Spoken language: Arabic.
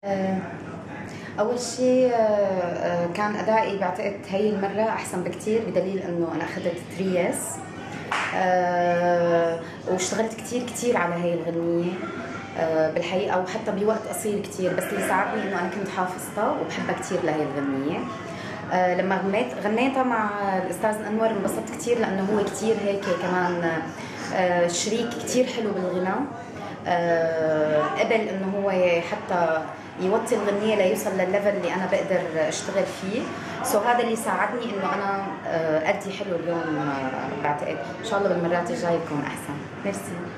آه، أول شيء كان أدائي بعتقد هي المرة أحسن بكتير، بدليل إنه أنا أخذت 3 اس. واشتغلت كتير على هي الغنية بالحقيقة، وحتى بوقت قصير كتير، بس اللي ساعدني إنه أنا كنت حافظتها وبحبها كتير لهي الغنية. لما غنيتها مع الأستاذ أنور انبسطت كتير، لأنه هو كتير هيك كمان شريك كتير حلو بالغناء. قبل انه هو حتى يوطي الغنية ليوصل للليفل اللي انا بقدر اشتغل فيه. هذا اللي ساعدني انه انا ادي حلو اليوم. بعتقد ان شاء الله بالمرات الجايه يكون احسن. ميرسي.